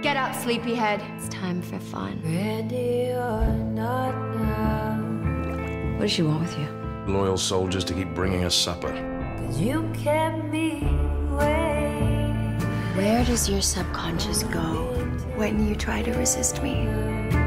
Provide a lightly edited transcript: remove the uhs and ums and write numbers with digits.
Get up, sleepyhead. It's time for fun. Ready or not now. What does she want with you? Loyal soldiers to keep bringing us supper. 'Cause you kept me waiting. Where does your subconscious go when you try to resist me?